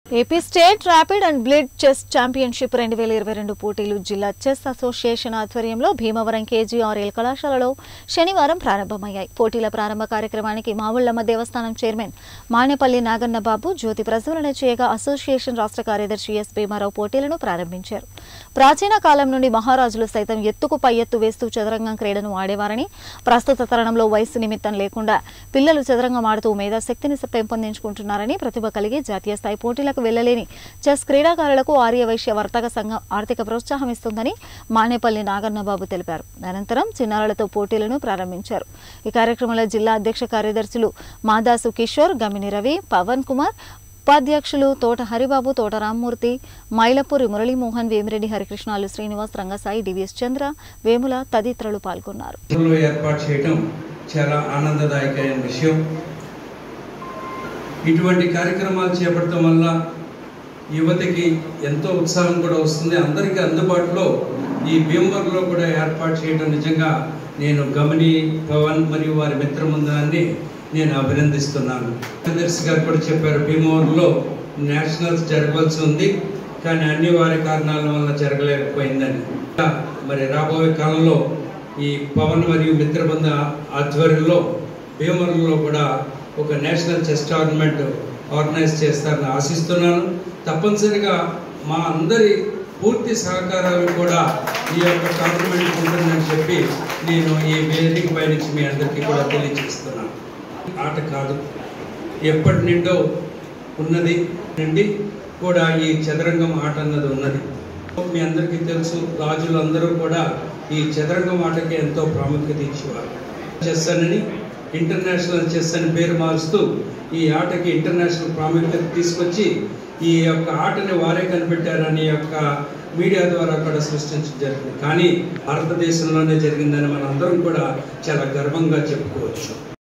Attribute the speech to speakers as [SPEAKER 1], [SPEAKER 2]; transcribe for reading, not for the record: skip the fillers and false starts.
[SPEAKER 1] AP state rapid and blitz chess championship 2022 పోటీలు జిల్లా chess association ఆధ్వర్యంలో భీమవరం కేజీఆర్ఎల్ కళాశాలలో శనివారం ప్రారంభమయ్యాయి. పోటీల ప్రారంభ కార్యక్రమానికి మావుళ్లమ్మ దేవస్థానం చైర్మన్ మానేపల్లి నాగన్నబాబు జ్యోతి ప్రజ్వలన చేయగా అసోసియేషన్ రాష్ట్ర కార్యదర్శి ఎస్ భీమారావు పోటీలను ప్రారంభించారు. ప్రాచీన కాలం నుండి మహారాజులు సైతం ఎత్తుకు పై ఎత్తు వేస్తూ చదరంగం క్రీడను ఆడేవారని, ప్రస్తుత తరుణంలో వయసు నిమిత్తం లేకుండా పిల్లలు చదరంగం ఆడుతూ మేధాశక్తిని పెంపొందించుకుంటున్నారని, ప్రతిభ కలిగి జాతీయ స్థాయి పోటీలకు వెళ్లలేని చెస్ క్రీడాకారులకు ఆర్యవైశ్య వర్తక సంఘం ఆర్థిక ప్రోత్సాహం ఇస్తుందని మానేపల్లి నాగన్నబాబు తెలిపారు. అనంతరం చిన్నారులతో పోటీలను ప్రారంభించారు. ఈ కార్యక్రమంలో జిల్లా అధ్యక్ష కార్యదర్శులు మాదాసు కిషోర్, గమిని రవి, పవన్ కుమార్, ఉపాధ్యక్షులు తోట హరిబాబు, తోట రామ్మూర్తి, మైలపూరి మురళీమోహన్, వేమిరెడ్డి హరికృష్ణాలు, శ్రీనివాస్, రంగసాయి, డివిఎస్ చంద్ర, వేముల తదితరులు పాల్గొన్నారు.
[SPEAKER 2] ఏర్పాటు చేయడం చాలా ఆనందదాయకమైన విషయం. ఇటువంటి కార్యక్రమాలు చేపట్టడం వల్ల యువతకి ఎంతో ఉత్సాహం కూడా వస్తుంది. అందరికీ అందుబాటులో ఈ భీమవరంలో కూడా ఏర్పాటు చేయడం నిజంగా నేను గమని, పవన్ మరియు వారి మిత్రబృందాన్ని నేను అభినందిస్తున్నాను. కార్యదర్శి గారు కూడా చెప్పారు, భీమవరంలో నేషనల్స్ జరగవలసి ఉంది కానీ అన్ని వారి కారణాల వల్ల జరగలేకపోయిందని. మరి రాబోయే కాలంలో ఈ పవన్ మరియు మిత్రబృంద ఆధ్వర్యంలో భీమవరంలో కూడా ఒక నేషనల్ చెస్ టోర్నమెంట్ ఆర్గనైజ్ చేస్తారని ఆశిస్తున్నాను. తప్పనిసరిగా మా అందరి పూర్తి సహకారాలు కూడా ఈ యొక్క టోర్నమెంట్ ఉంటుందని చెప్పి నేను ఈ వేదిక పై నుంచి మీ అందరికీ కూడా తెలియజేస్తున్నాను. ఆట కాదు, ఎప్పటి నుండో ఉన్నది నుండి కూడా ఈ చదరంగం ఆట అన్నది ఉన్నది. మీ అందరికీ తెలుసు, రాజులు అందరూ కూడా ఈ చదరంగం ఆటకి ఎంతో ప్రాముఖ్యత ఇచ్చేవారు. చెస్ అని ఇంటర్నేషనల్ చెస్ అని పేరు మారుస్తూ ఈ ఆటకి ఇంటర్నేషనల్ ప్రాముఖ్యత తీసుకొచ్చి ఈ యొక్క ఆటని వారే కనిపెట్టారని యొక్క మీడియా ద్వారా కూడా సృష్టించడం జరిగింది. కానీ భారతదేశంలోనే జరిగిందని మనందరం కూడా చాలా గర్వంగా చెప్పుకోవచ్చు.